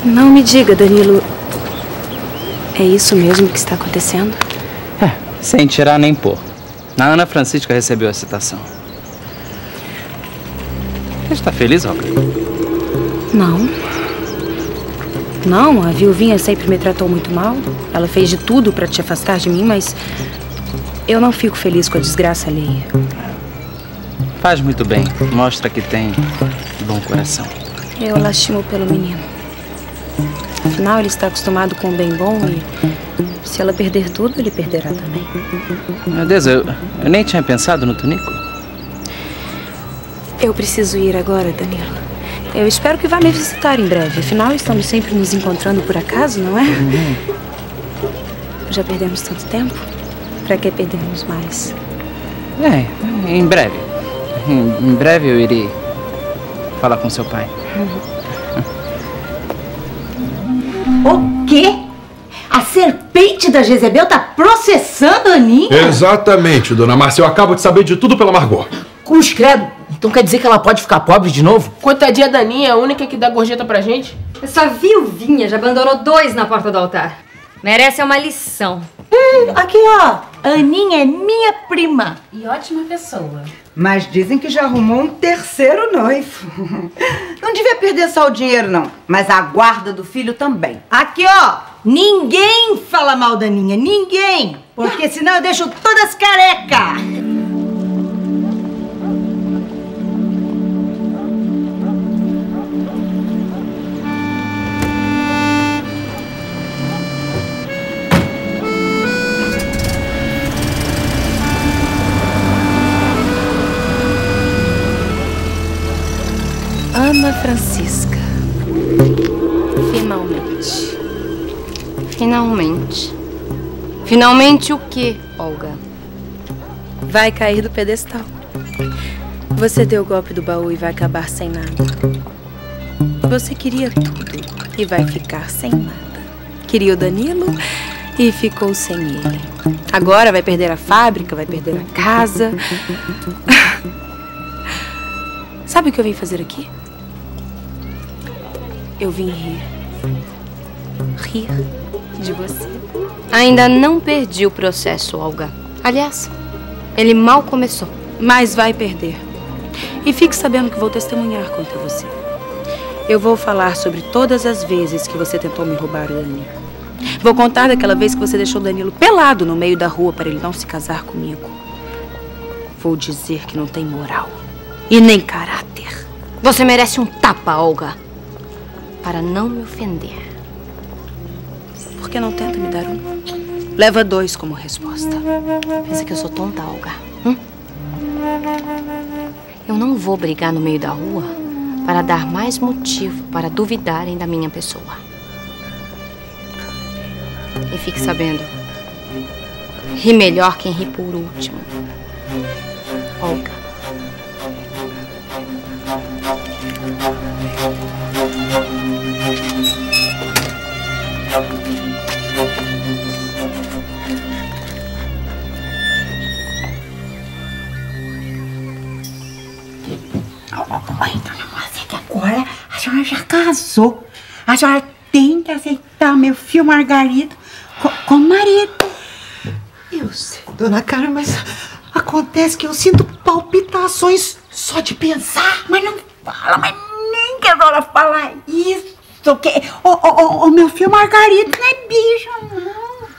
Não me diga, Danilo. É isso mesmo que está acontecendo? Sem tirar nem pôr. A Ana Francisca recebeu a citação. Você está feliz, Olga? Não. Não, a viuvinha sempre me tratou muito mal. Ela fez de tudo para te afastar de mim, mas eu não fico feliz com a desgraça alheia. Faz muito bem. Mostra que tem bom coração. Eu lastimo pelo menino. Afinal, ele está acostumado com o bem bom e se ela perder tudo, ele perderá também. Meu Deus, eu nem tinha pensado no Tonico. Eu preciso ir agora, Danilo. Eu espero que vá me visitar em breve. Afinal, estamos sempre nos encontrando por acaso, não é? Já perdemos tanto tempo. Para que perdermos mais? Em breve. Em breve eu irei falar com seu pai. O quê? A serpente da Jezebel tá processando a Aninha? Exatamente, dona Márcia. Eu acabo de saber de tudo pela Margot. Cruz credo. Então quer dizer que ela pode ficar pobre de novo? Coitadinha da Aninha, é a única que dá gorjeta pra gente. Essa viuvinha já abandonou 2 na porta do altar. Merece uma lição. Aqui, ó. Aninha é minha prima. E ótima pessoa. Mas dizem que já arrumou um 3º noivo. Não devia perder só o dinheiro, não. Mas a guarda do filho também. Aqui, ó. Ninguém fala mal da Aninha. Ninguém. Porque senão eu deixo todas careca. Ana Francisca. Finalmente. Finalmente. Finalmente o quê, Olga? Vai cair do pedestal. Você deu o golpe do baú e vai acabar sem nada. Você queria tudo e vai ficar sem nada. Queria o Danilo e ficou sem ele. Agora vai perder a fábrica, vai perder a casa. Sabe o que eu vim fazer aqui? Eu vim rir. Rir de você. Ainda não perdi o processo, Olga. Aliás, ele mal começou. Mas vai perder. E fique sabendo que vou testemunhar contra você. Eu vou falar sobre todas as vezes que você tentou me roubar o Danilo. Vou contar daquela vez que você deixou o Danilo pelado no meio da rua para ele não se casar comigo. Vou dizer que não tem moral e nem caráter. Você merece um tapa, Olga. Para não me ofender. Por que não tenta me dar um? Leva 2 como resposta. Pensa que eu sou tonta, Olga? Eu não vou brigar no meio da rua para dar mais motivo para duvidarem da minha pessoa. E fique sabendo, ri melhor quem ri por último. Olga. Oi, dona Márcia, que agora a senhora já casou. A senhora tem que aceitar meu filho Margarito como marido. Eu sei, dona Carmen, mas acontece que eu sinto palpitações só de pensar. Mas não fala, mas nem que a senhora falar isso. Que o meu filho Margarito não é bicho,